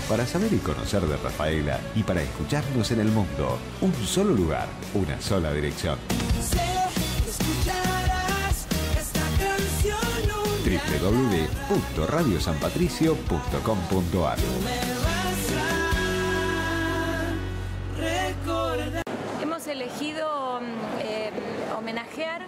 Para saber y conocer de Rafaela y para escucharnos en el mundo. Un solo lugar, una sola dirección. www.radiosanpatricio.com.ar. Hemos elegido homenajear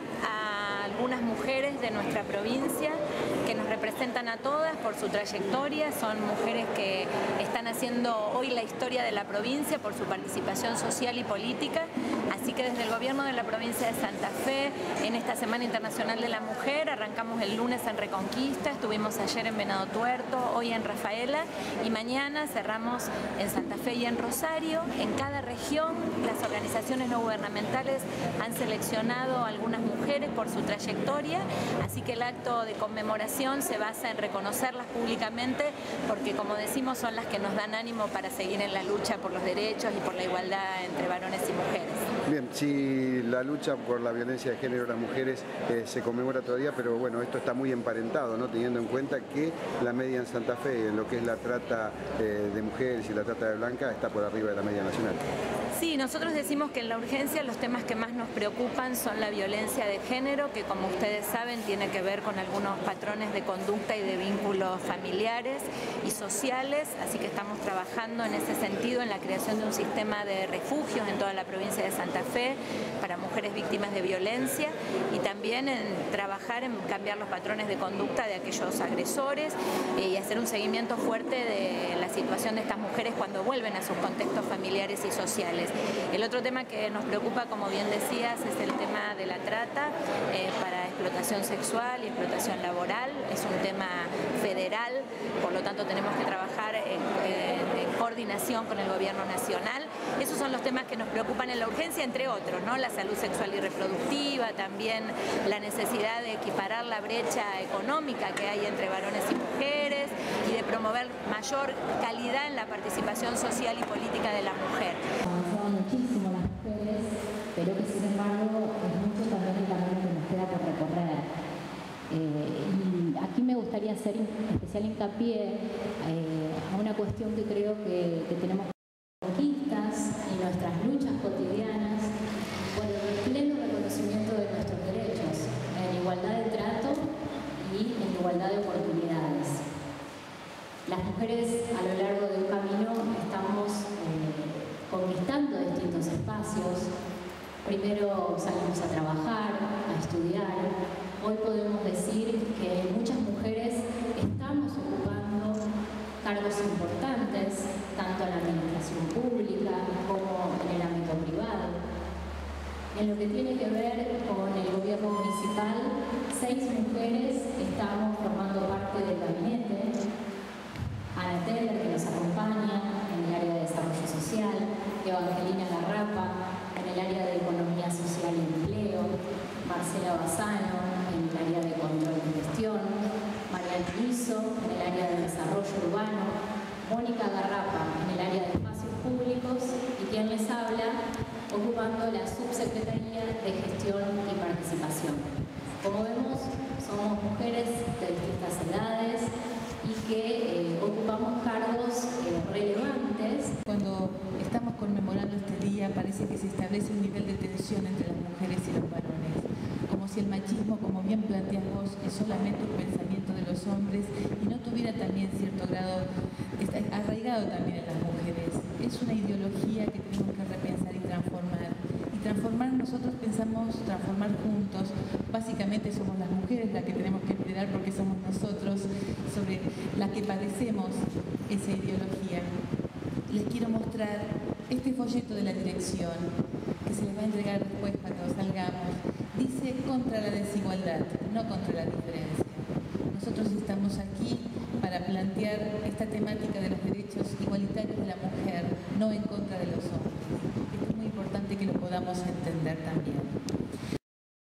a algunas mujeres de nuestra provincia que nos representan a todas por su trayectoria. Son mujeres que están haciendo hoy la historia de la provincia por su participación social y política. Así que desde el gobierno de la provincia de Santa Fe, en esta Semana Internacional de la Mujer, arrancamos el lunes en Reconquista, estuvimos ayer en Venado Tuerto, hoy en Rafaela y mañana cerramos en Santa Fe y en Rosario. En cada región las organizaciones no gubernamentales han seleccionado a algunas mujeres por su trayectoria, así que el acto de conmemoración se basa en reconocerlas públicamente porque, como decimos, son las que nos dan ánimo para seguir en la lucha por los derechos y por la igualdad entre varones y mujeres. Bien, si la lucha por la violencia de género de las mujeres se conmemora todavía, pero bueno, esto está muy emparentado, ¿no? Teniendo en cuenta que la media en Santa Fe, en lo que es la trata de mujeres y la trata de blancas, está por arriba de la media nacional. Sí, nosotros decimos que en la urgencia los temas que más nos preocupan son la violencia de género, que como ustedes saben tiene que ver con algunos patrones de conducta y de vínculos familiares y sociales, así que estamos trabajando en ese sentido en la creación de un sistema de refugios en toda la provincia de Santa Fe para mujeres víctimas de violencia y también en trabajar en cambiar los patrones de conducta de aquellos agresores y hacer un seguimiento fuerte de la situación de estas mujeres cuando vuelven a sus contextos familiares y sociales. El otro tema que nos preocupa, como bien decías, es el tema de la trata para explotación sexual y explotación laboral. Es un tema federal, por lo tanto tenemos que trabajar en coordinación con el gobierno nacional. Esos son los temas que nos preocupan en la urgencia, entre otros, ¿no? La salud sexual y reproductiva, también la necesidad de equiparar la brecha económica que hay entre varones y mujeres y de promover mayor calidad en la participación social y política de la mujer. Muchísimo las mujeres, pero que sin embargo es mucho también el camino que nos queda por recorrer. Y aquí me gustaría hacer especial hincapié a una cuestión que creo que tenemos conquistas y nuestras luchas cotidianas por el pleno reconocimiento de nuestros derechos en igualdad de trato y en igualdad de oportunidades. Las mujeres a lo largo de un camino estamos conquistando distintos espacios. Primero salimos a trabajar, a estudiar. Hoy podemos decir que muchas mujeres estamos ocupando cargos importantes, tanto en la administración pública como en el ámbito privado. En lo que tiene que ver con el gobierno municipal, 6 mujeres estamos formando parte del gabinete. Ana Teller, que nos acompaña en el área de desarrollo social, Evangelina Garrapa en el área de economía social y empleo, Marcela Bassano en el área de control y gestión, María Luiso en el área de desarrollo urbano, Mónica Garrapa en el área de espacios públicos y quien les habla ocupando la subsecretaría de gestión y participación. Como vemos, somos mujeres de distintas edades y que ocupamos cargos relevantes. Cuando estamos conmemorando este día parece que se establece un nivel de tensión entre las mujeres y los varones, como si el machismo, como bien planteas vos, es solamente un pensamiento de los hombres y no tuviera también cierto grado, está arraigado también en las mujeres. Es una ideología que tenemos que repensar y transformar. Y transformar, nosotros pensamos transformar juntos. Básicamente somos las mujeres las que tenemos que liderar porque somos nosotros sobre las que padecemos esa ideología. Les quiero mostrar este folleto de la dirección que se les va a entregar después cuando salgamos. Dice contra la desigualdad, no contra la diferencia. Nosotros estamos aquí para plantear esta temática de los derechos igualitarios de la mujer, no en contra de los hombres. Esto es muy importante que lo podamos entender también.